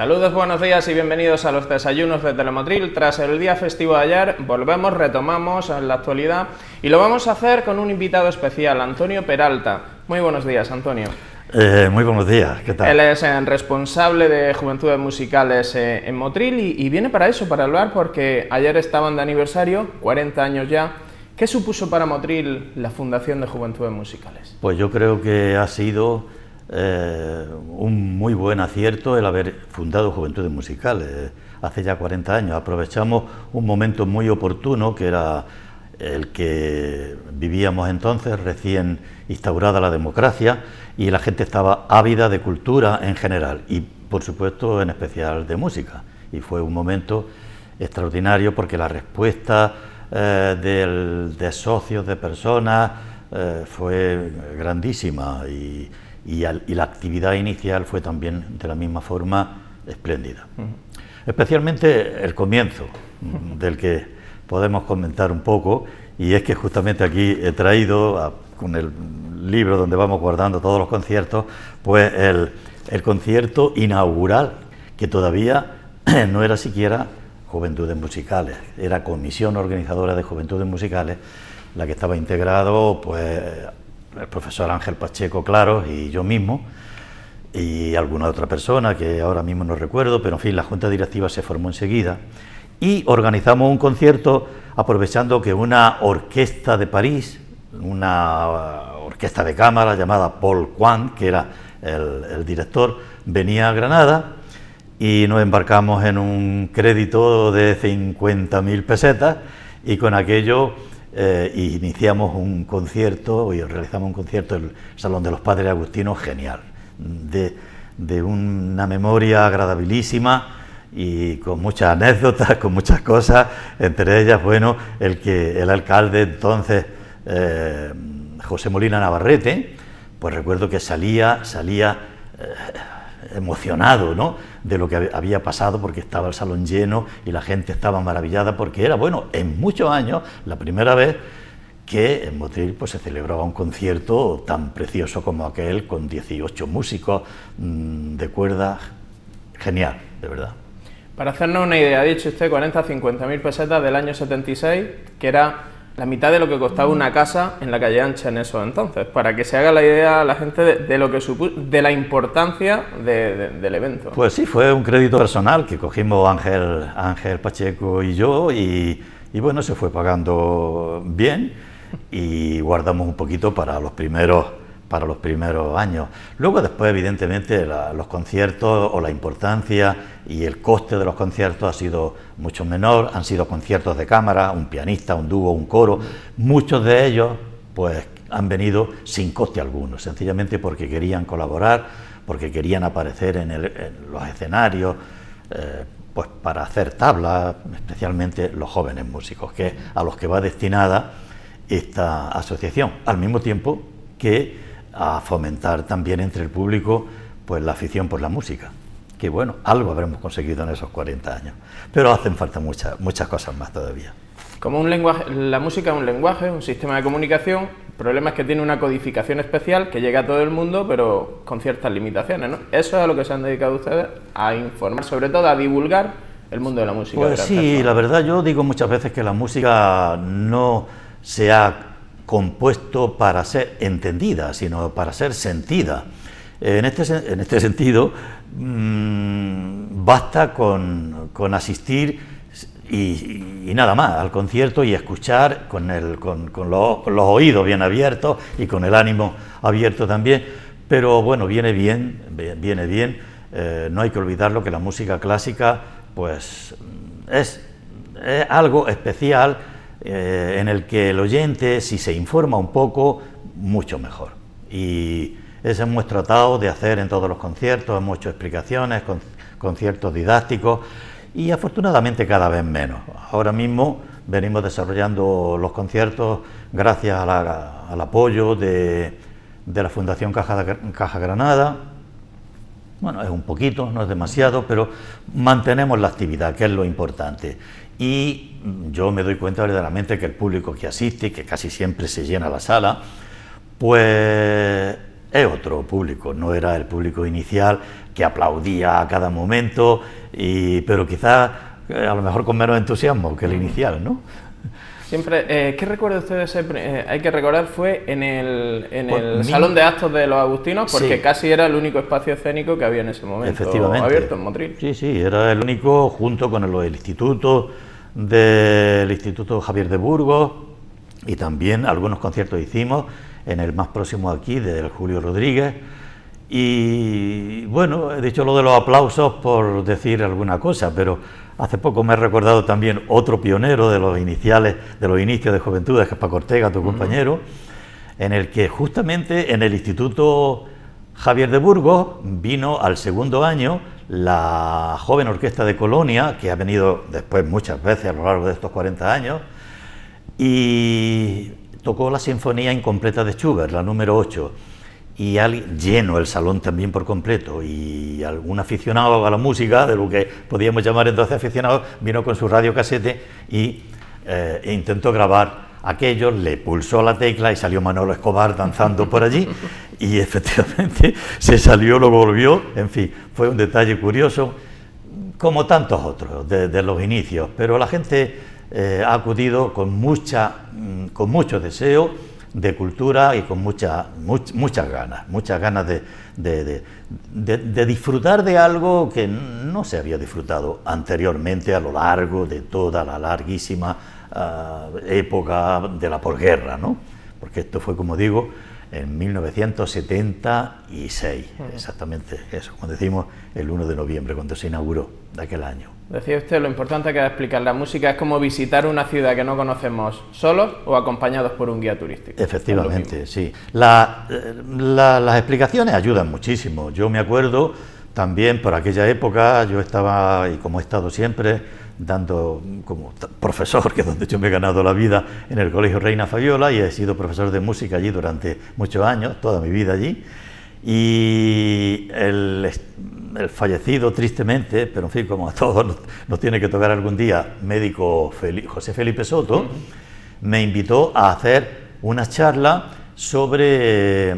Saludos, buenos días y bienvenidos a los desayunos de Telemotril. Tras el día festivo de ayer, volvemos, retomamos en la actualidad y lo vamos a hacer con un invitado especial, Antonio Peralta. Muy buenos días, Antonio. Muy buenos días, ¿qué tal? Él es el responsable de Juventudes Musicales en Motril y viene para eso, para hablar, porque ayer estaban de aniversario, 40 años ya. ¿Qué supuso para Motril la fundación de Juventudes Musicales? Pues yo creo que ha sido un muy buen acierto el haber fundado Juventudes Musicales hace ya 40 años. Aprovechamos un momento muy oportuno, que era el que vivíamos entonces, recién instaurada la democracia, y la gente estaba ávida de cultura en general y, por supuesto, en especial de música. Y fue un momento extraordinario porque la respuesta de socios, de personas, fue grandísima y la actividad inicial fue también de la misma forma espléndida. Especialmente el comienzo, del que podemos comentar un poco, y es que justamente aquí he traído, con el libro donde vamos guardando todos los conciertos, pues el concierto inaugural, que todavía no era siquiera Juventudes Musicales, era Comisión Organizadora de Juventudes Musicales, la que estaba integrado pues el profesor Ángel Pacheco Claros y yo mismo, y alguna otra persona que ahora mismo no recuerdo, pero en fin, la Junta Directiva se formó enseguida, y organizamos un concierto aprovechando que una orquesta de París, una orquesta de cámara llamada Paul Quant, que era el director, venía a Granada, y nos embarcamos en un crédito de 50.000 pesetas, y con aquello iniciamos un concierto, y realizamos un concierto en el Salón de los Padres Agustinos, genial, de una memoria agradabilísima y con muchas anécdotas, con muchas cosas, entre ellas, bueno, el alcalde entonces, José Molina Navarrete, pues recuerdo que salía emocionado, ¿no?, de lo que había pasado, porque estaba el salón lleno y la gente estaba maravillada, porque era, bueno, en muchos años, la primera vez que en Motril pues se celebraba un concierto tan precioso como aquel, con 18 músicos de cuerda, genial, de verdad. Para hacernos una idea, ha dicho usted 50.000 pesetas del año 76, que era la mitad de lo que costaba una casa en la calle Ancha en eso entonces, para que se haga la idea a la gente de lo que de la importancia del evento. Pues sí, fue un crédito personal que cogimos Ángel Pacheco y yo, y bueno, se fue pagando bien, y guardamos un poquito para los primeros años. Luego, después, evidentemente, los conciertos, o la importancia y el coste de los conciertos ha sido mucho menor. Han sido conciertos de cámara, un pianista, un dúo, un coro. Muchos de ellos pues han venido sin coste alguno, sencillamente porque querían colaborar, porque querían aparecer en los escenarios, pues para hacer tablas, especialmente los jóvenes músicos, que a los que va destinada esta asociación, al mismo tiempo que a fomentar también entre el público pues la afición por la música, que bueno, algo habremos conseguido en esos 40 años, pero hacen falta muchas cosas más todavía. Como un lenguaje, la música es un lenguaje, un sistema de comunicación. El problema es que tiene una codificación especial que llega a todo el mundo, pero con ciertas limitaciones, ¿no? Eso es a lo que se han dedicado ustedes, a informar, sobre todo a divulgar el mundo de la música. Pues sí, la verdad, yo digo muchas veces que la música no se ha compuesto para ser entendida, sino para ser sentida. En este sentido, basta con asistir y nada más al concierto y escuchar con los oídos bien abiertos y con el ánimo abierto también, pero bueno, viene bien, no hay que olvidarlo, que la música clásica pues es algo especial, en el que el oyente, si se informa un poco, mucho mejor. Y eso hemos tratado de hacer en todos los conciertos, hemos hecho explicaciones, conciertos didácticos, y afortunadamente cada vez menos. Ahora mismo venimos desarrollando los conciertos gracias al apoyo de la Fundación Caja Granada. Bueno, es un poquito, no es demasiado, pero mantenemos la actividad, que es lo importante. Y yo me doy cuenta verdaderamente que el público que asiste, que casi siempre se llena la sala, pues es otro público, no era el público inicial, que aplaudía a cada momento, pero quizás a lo mejor con menos entusiasmo que el inicial, ¿no? Siempre, ¿qué recuerda usted de ese? Hay que recordar, fue en el Salón de Actos de los Agustinos, porque sí, casi era el único espacio escénico que había en ese momento. Efectivamente. Abierto en Motril. Sí, sí, era el único, junto con el Instituto Javier de Burgos, y también algunos conciertos hicimos en el más próximo aquí, del Julio Rodríguez. Y bueno, he dicho lo de los aplausos por decir alguna cosa, pero hace poco me he recordado también otro pionero de los inicios de Juventudes, que es Paco Ortega, tu compañero, en el que justamente en el Instituto Javier de Burgos vino al segundo año la joven orquesta de Colonia, que ha venido después muchas veces a lo largo de estos 40 años, y tocó la Sinfonía Incompleta de Schubert, la número 8, y lleno el salón también por completo, y algún aficionado a la música, de lo que podíamos llamar entonces aficionado, vino con su radiocasete e intentó grabar aquello, le pulsó la tecla y salió Manolo Escobar danzando por allí, y efectivamente se salió, lo volvió, en fin, fue un detalle curioso, como tantos otros de los inicios, pero la gente ha acudido con mucho deseo de cultura y con muchas ganas de disfrutar de algo que no se había disfrutado anteriormente a lo largo de toda la larguísima época de la posguerra, ¿no? Porque esto fue, como digo, en 1976, exactamente eso, cuando decimos el 1 de noviembre, cuando se inauguró de aquel año. Decía usted lo importante que es explicar, la música es como visitar una ciudad que no conocemos solos o acompañados por un guía turístico. Efectivamente, sí. Las explicaciones ayudan muchísimo. Yo me acuerdo también por aquella época, yo estaba, y como he estado siempre, dando como profesor, que es donde yo me he ganado la vida, en el Colegio Reina Fabiola, y he sido profesor de música allí durante muchos años, toda mi vida allí, y el fallecido tristemente, pero en fin, como a todos nos tiene que tocar algún día, médico José Felipe Soto, me invitó a hacer una charla sobre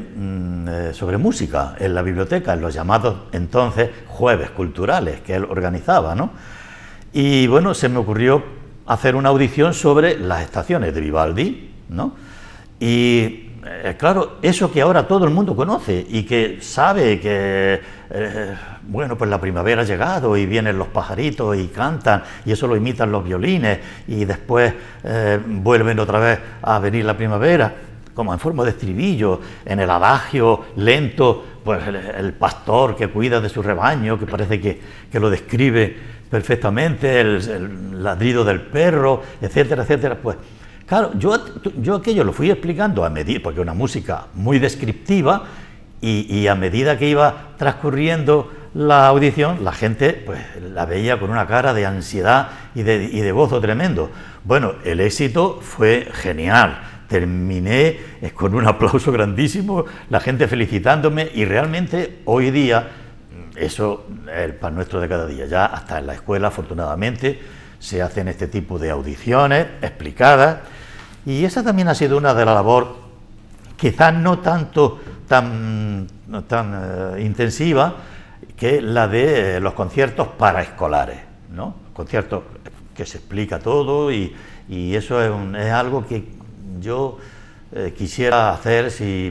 música en la biblioteca, en los llamados entonces jueves culturales que él organizaba, ¿no? Y bueno, se me ocurrió hacer una audición sobre las estaciones de Vivaldi, ¿no? Y claro, eso que ahora todo el mundo conoce y que sabe que, bueno, pues la primavera ha llegado y vienen los pajaritos y cantan, y eso lo imitan los violines, y después vuelven otra vez a venir la primavera, como en forma de estribillo, en el adagio lento, pues el pastor que cuida de su rebaño, que parece que lo describe perfectamente, el ladrido del perro, etcétera, etcétera. Pues claro, yo aquello lo fui explicando a medida, porque es una música muy descriptiva, y a medida que iba transcurriendo la audición, la gente pues la veía con una cara de ansiedad y de gozo tremendo. Bueno, el éxito fue genial. Terminé con un aplauso grandísimo, la gente felicitándome, y realmente hoy día eso es el pan nuestro de cada día. Ya hasta en la escuela, afortunadamente, se hacen este tipo de audiciones explicadas, y esa también ha sido una de las labores, quizás no tanto tan intensiva, que la de los conciertos paraescolares, ¿no? Conciertos que se explica todo, y eso es algo que yo quisiera hacer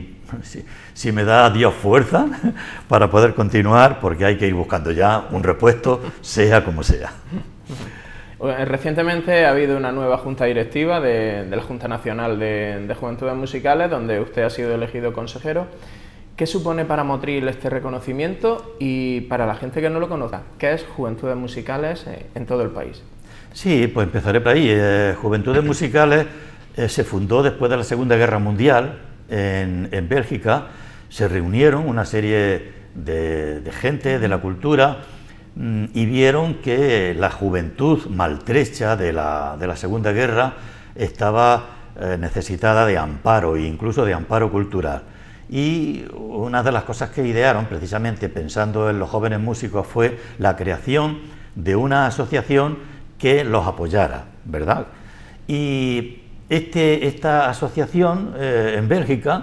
si me da Dios fuerza para poder continuar, porque hay que ir buscando ya un repuesto, sea como sea. Recientemente ha habido una nueva junta directiva de la Junta Nacional de Juventudes Musicales, donde usted ha sido elegido consejero. ¿Qué supone para Motril este reconocimiento, y para la gente que no lo conozca, qué es Juventudes Musicales en todo el país? Sí, pues empezaré por ahí. Juventudes Musicales se fundó después de la Segunda Guerra Mundial en Bélgica. Se reunieron una serie de gente de la cultura, y vieron que la juventud maltrecha de la Segunda Guerra estaba necesitada de amparo, e incluso de amparo cultural. Y una de las cosas que idearon, precisamente pensando en los jóvenes músicos, fue la creación de una asociación que los apoyara, ¿verdad? Y esta asociación en Bélgica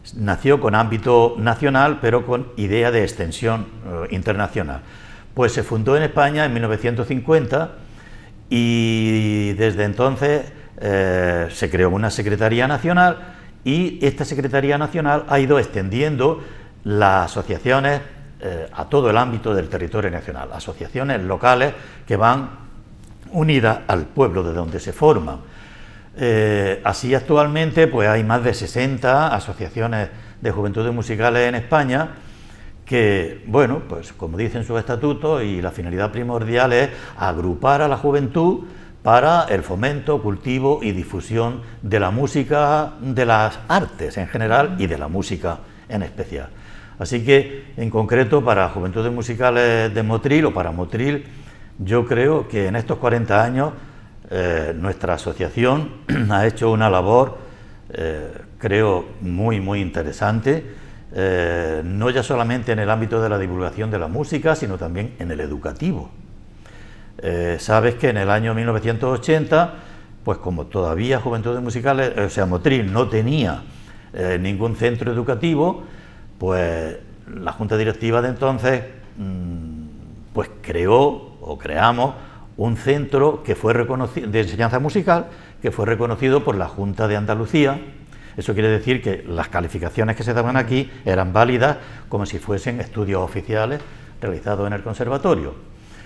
nació con ámbito nacional, pero con idea de extensión internacional. Pues se fundó en España en 1950 y desde entonces se creó una Secretaría Nacional, y esta Secretaría Nacional ha ido extendiendo las asociaciones a todo el ámbito del territorio nacional, asociaciones locales que van unidas al pueblo de donde se forman. Así actualmente pues hay más de 60 asociaciones de juventudes musicales en España que, bueno, pues como dicen sus estatutos, y la finalidad primordial es agrupar a la juventud para el fomento, cultivo y difusión de la música, de las artes en general y de la música en especial. Así que, en concreto, para Juventudes Musicales de Motril, o para Motril, yo creo que en estos 40 años nuestra asociación ha hecho una labor, creo, muy interesante, no ya solamente en el ámbito de la divulgación de la música, sino también en el educativo. Sabes que en el año 1980, pues como todavía Juventudes Musicales, o sea, Motril no tenía ningún centro educativo, pues la Junta Directiva de entonces pues creamos un centro que fue reconocido, de enseñanza musical, que fue reconocido por la Junta de Andalucía. Eso quiere decir que las calificaciones que se daban aquí eran válidas como si fuesen estudios oficiales realizados en el conservatorio.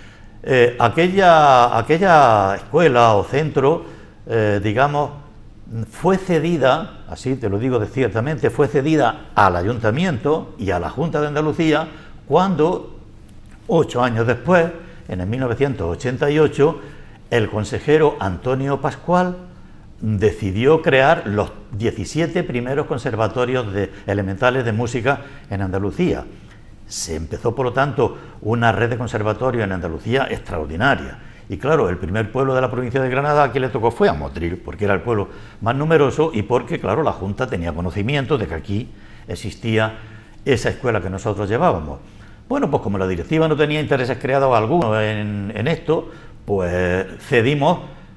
Aquella escuela o centro, digamos, fue cedida, así te lo digo ciertamente, fue cedida al Ayuntamiento y a la Junta de Andalucía cuando, 8 años después, en el 1988, el consejero Antonio Pascual decidió crear los 17 primeros conservatorios elementales de música en Andalucía. Se empezó, por lo tanto, una red de conservatorios en Andalucía extraordinaria. Y claro, el primer pueblo de la provincia de Granada a quien le tocó fue a Motril, porque era el pueblo más numeroso y porque, claro, la Junta tenía conocimiento de que aquí existía esa escuela que nosotros llevábamos. Bueno, pues como la directiva no tenía intereses creados alguno en esto, pues cedimos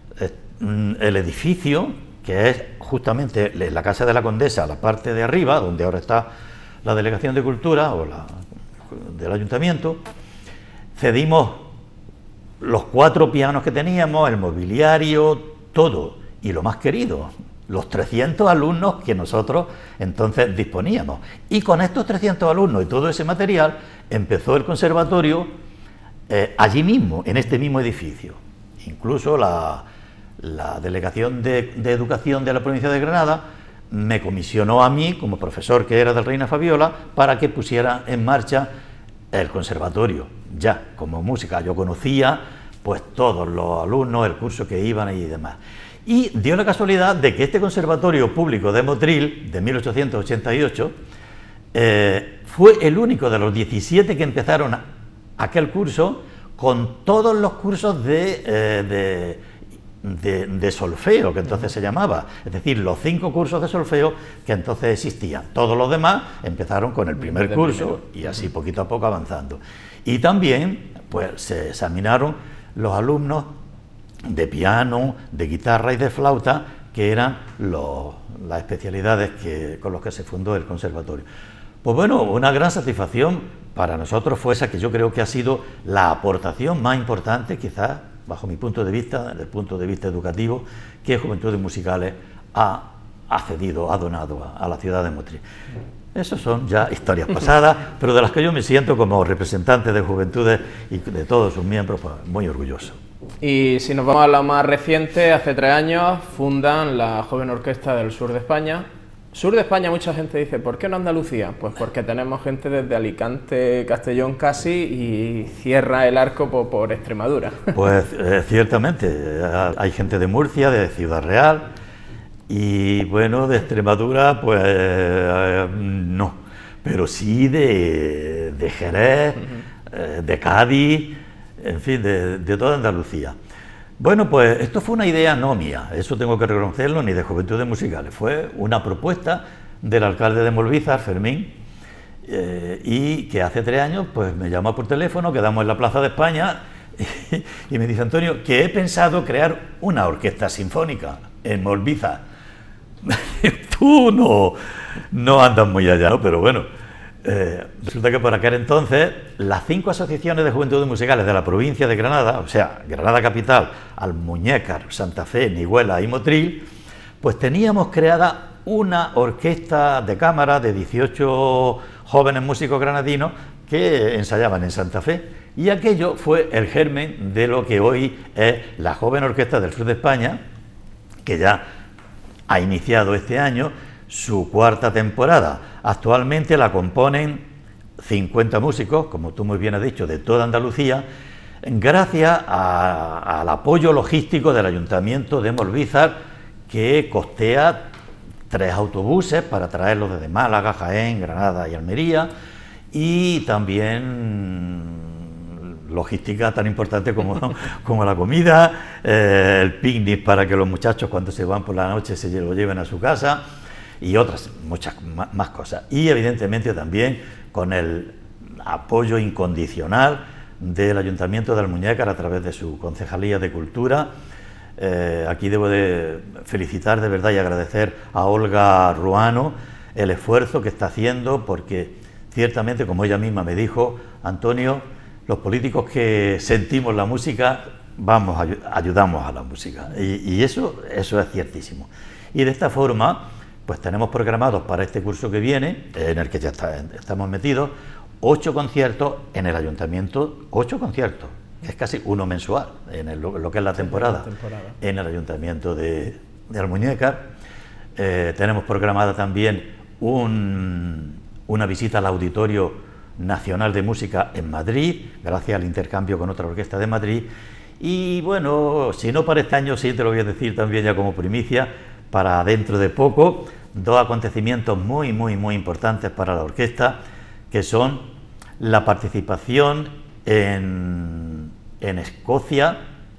el edificio, que es justamente la Casa de la Condesa, la parte de arriba, donde ahora está la Delegación de Cultura o del Ayuntamiento. Cedimos los 4 pianos que teníamos, el mobiliario, todo, y lo más querido, los 300 alumnos que nosotros entonces disponíamos. Y con estos 300 alumnos y todo ese material empezó el conservatorio allí mismo, en este mismo edificio. Incluso la Delegación de Educación de la provincia de Granada me comisionó a mí, como profesor que era del Reina Fabiola, para que pusiera en marcha el conservatorio, ya como música. Yo conocía pues todos los alumnos, el curso que iban y demás. Y dio la casualidad de que este conservatorio público de Motril, de 1888, fue el único de los 17 que empezaron aquel curso, con todos los cursos de solfeo, que entonces se llamaba, es decir, los 5 cursos de solfeo que entonces existían. Todos los demás empezaron con el primer curso y así poquito a poco avanzando. Y también pues se examinaron los alumnos de piano, de guitarra y de flauta, que eran las especialidades con las que se fundó el conservatorio. Pues bueno, una gran satisfacción para nosotros fue esa, que yo creo que ha sido la aportación más importante, quizás, bajo mi punto de vista, desde el punto de vista educativo, que Juventudes Musicales ha cedido, ha donado a la ciudad de Motril. Esas son ya historias pasadas, pero de las que yo me siento como representante de Juventudes y de todos sus miembros, pues, muy orgulloso. Y si nos vamos a lo más reciente, hace 3 años fundan la Joven Orquesta del Sur de España. Sur de España, mucha gente dice, ¿por qué no Andalucía? Pues porque tenemos gente desde Alicante, Castellón casi, y cierra el arco por Extremadura. Pues ciertamente, hay gente de Murcia, de Ciudad Real, y bueno, de Extremadura, pues no, pero sí de Jerez, de Cádiz, en fin, de toda Andalucía. Bueno, pues esto fue una idea no mía, eso tengo que reconocerlo, ni de Juventudes Musicales. Fue una propuesta del alcalde de Molvízar, Fermín, y que hace 3 años pues me llamó por teléfono, quedamos en la Plaza de España, y me dice, Antonio, que he pensado crear una orquesta sinfónica en Molvízar. tú no andas muy allá, ¿no? Pero bueno, resulta que por aquel entonces las 5 asociaciones de juventudes musicales de la provincia de Granada, o sea, Granada Capital, Almuñécar, Santa Fe, Nihuela y Motril, pues teníamos creada una orquesta de cámara de 18 jóvenes músicos granadinos que ensayaban en Santa Fe, y aquello fue el germen de lo que hoy es la Joven Orquesta del Sur de España, que ya ha iniciado este año su 4ª temporada. Actualmente la componen 50 músicos, como tú muy bien has dicho, de toda Andalucía, gracias al apoyo logístico del Ayuntamiento de Morvízar, que costea 3 autobuses para traerlos desde Málaga, Jaén, Granada y Almería, y también logística tan importante como la comida, el picnic para que los muchachos cuando se van por la noche se lo lleven a su casa, y otras muchas más cosas. Y evidentemente también con el apoyo incondicional del Ayuntamiento de Almuñécar a través de su Concejalía de Cultura. Aquí debo de felicitar de verdad y agradecer a Olga Ruano el esfuerzo que está haciendo, porque ciertamente, como ella misma me dijo, Antonio, los políticos que sentimos la música ayudamos a la música, y eso es ciertísimo. Y de esta forma pues tenemos programados para este curso que viene, en el que ya estamos metidos, 8 conciertos en el Ayuntamiento, 8 conciertos, que es casi uno mensual en lo que es la temporada, en el Ayuntamiento de Almuñécar. Tenemos programada también una visita al Auditorio Nacional de Música en Madrid, gracias al intercambio con otra orquesta de Madrid. Y bueno, si no para este año, sí te lo voy a decir también ya como primicia, para dentro de poco, 2 acontecimientos muy importantes para la orquesta, que son la participación en Escocia,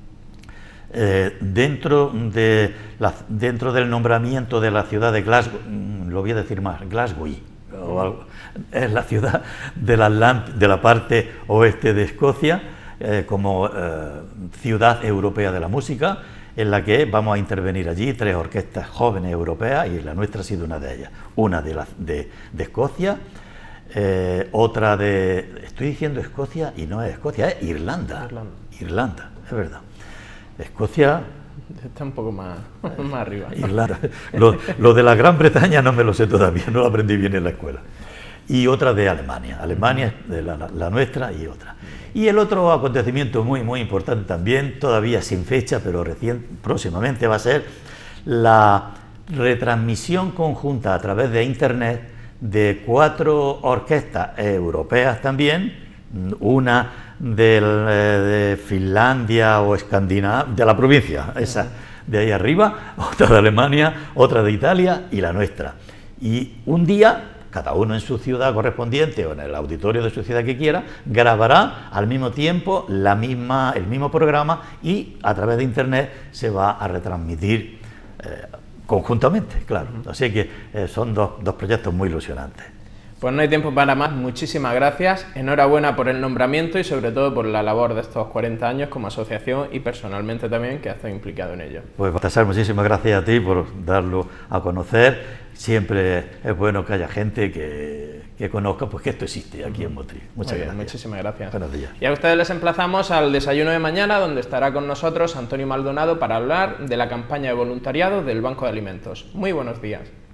dentro del nombramiento de la ciudad de Glasgow, lo voy a decir más, Glasgow, es la ciudad de la parte oeste de Escocia, como ciudad europea de la música, en la que vamos a intervenir allí 3 orquestas jóvenes europeas, y la nuestra ha sido una de ellas, una de Escocia, otra estoy diciendo Escocia y no es Escocia, es Irlanda, es verdad. Escocia está un poco más arriba. Irlanda. Lo de la Gran Bretaña no me lo sé todavía, no lo aprendí bien en la escuela. Y otra de Alemania, de la nuestra, y otra. Y el otro acontecimiento muy importante también, todavía sin fecha, pero próximamente, va a ser la retransmisión conjunta a través de internet de 4 orquestas europeas también, una de Finlandia o Escandinavia, de la provincia, esa de ahí arriba, otra de Alemania, otra de Italia y la nuestra. Y un día, cada uno en su ciudad correspondiente o en el auditorio de su ciudad que quiera, grabará al mismo tiempo el mismo programa, y a través de internet se va a retransmitir conjuntamente, claro. Así que son dos proyectos muy ilusionantes. Pues no hay tiempo para más. Muchísimas gracias, enhorabuena por el nombramiento y sobre todo por la labor de estos 40 años como asociación, y personalmente también, que has estado implicado en ello. Pues Baltasar, muchísimas gracias a ti por darlo a conocer. Siempre es bueno que haya gente que conozca pues que esto existe aquí en Motril. Muchas gracias. Muchísimas gracias. Buenos días. Y a ustedes les emplazamos al desayuno de mañana, donde estará con nosotros Antonio Maldonado para hablar de la campaña de voluntariado del Banco de Alimentos. Muy buenos días.